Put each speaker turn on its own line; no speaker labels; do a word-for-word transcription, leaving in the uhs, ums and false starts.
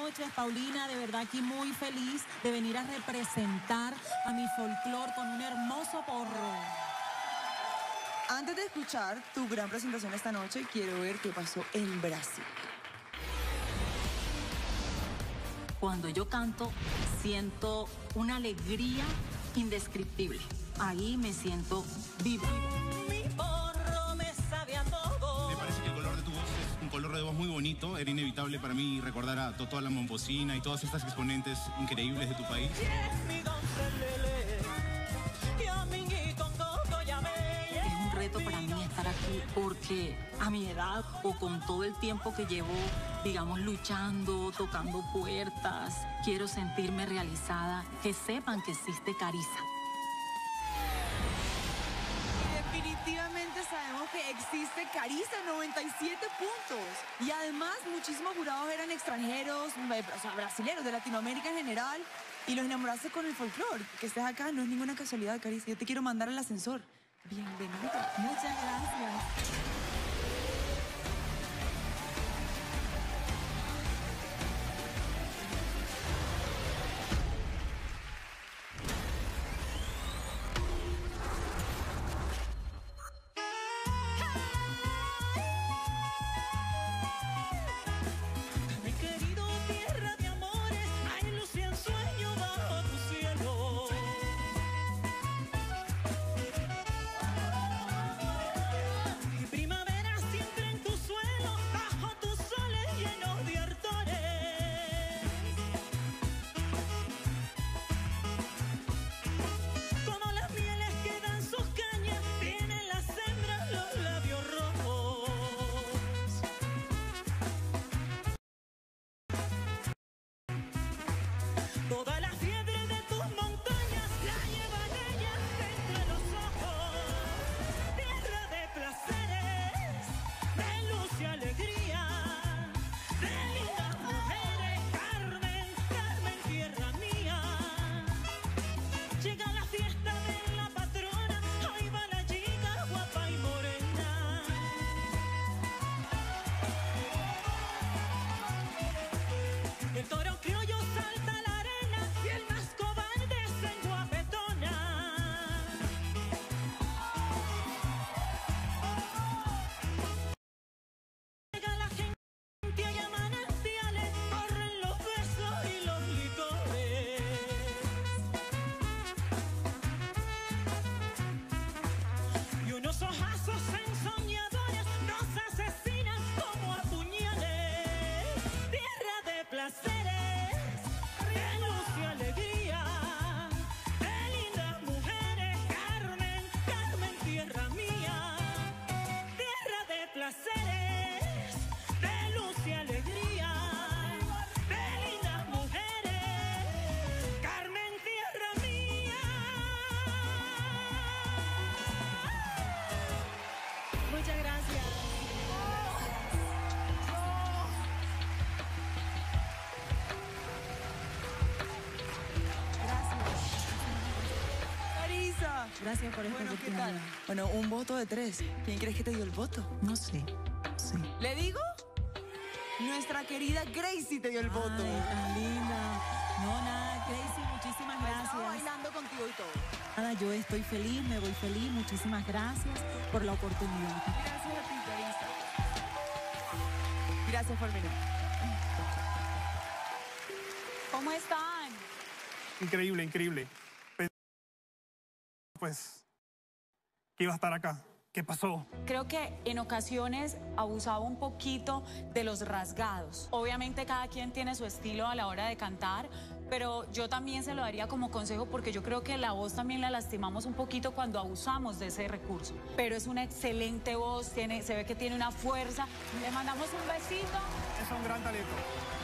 noches, Paulina. De verdad aquí muy feliz de venir a representar a mi folclor con un hermoso porro.
Antes de escuchar tu gran presentación esta noche, quiero ver qué pasó en Brasil.
Cuando yo canto, siento una alegría indescriptible. Ahí me siento viva. Mi porro me sabe a todo.
Me parece que el color de tu voz es un color de voz muy bonito. Era inevitable para mí recordar a Totó la Momposina y todas estas exponentes increíbles de tu país.
Es un reto para mí estar aquí porque a mi edad o con todo el tiempo que llevo, digamos, luchando, tocando puertas, quiero sentirme realizada, que sepan que existe Carissa.
Definitivamente sabemos que existe Carissa, noventa y siete puntos. Y además, muchísimos jurados eran extranjeros, o sea, brasileños, de Latinoamérica en general. Y los enamoraste con el folclore. Que estés acá no es ninguna casualidad, Carissa. Yo te quiero mandar al ascensor. Bienvenida.
Muchas gracias.
Toda la fiebre de tus montañas la llevan ellas entre los ojos. Tierra de placeres, de luz y alegría, de lindas mujeres, Carmen, Carmen, tierra mía. Llega la fiesta de la patrona, ahí va la chica guapa y morena. El toro criollo salta a la y el más cobarde se enguapetona. Llega la gente y a manantiales, corren los besos y los licores. Y unos ojazos ensoñadores nos asesinan como a puñales. Tierra de placeres, alegría, de lindas mujeres, Carmen, Carmen, tierra mía. Tierra de placeres, de luz y alegría, de lindas mujeres, Carmen, tierra mía. Muchas gracias.
Gracias por esta
Bueno, ¿qué
oportunidad.
tal? Bueno, un voto de tres. ¿Quién crees que te dio el voto?
No sé, sí.
¿Le digo? Nuestra querida Gracie te dio el voto.
Ay, tan linda. No, nada, Gracie, muchísimas
Estaba
gracias.
bailando contigo y todo.
Nada, yo estoy feliz, me voy feliz. Muchísimas gracias por la oportunidad.
Gracias a ti, Carissa. Gracias por venir.
¿Cómo están?
Increíble, increíble. Pues, que iba a estar acá. ¿Qué pasó?
Creo que en ocasiones abusaba un poquito de los rasgados. Obviamente cada quien tiene su estilo a la hora de cantar, pero yo también se lo daría como consejo porque yo creo que la voz también la lastimamos un poquito cuando abusamos de ese recurso. Pero es una excelente voz, tiene, se ve que tiene una fuerza. Le mandamos un besito.
Es un gran talento.